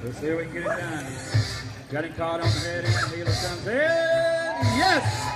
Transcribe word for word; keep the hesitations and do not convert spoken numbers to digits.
Let's see if we can get it done. Got him caught on the head end. Healer comes in. Yes!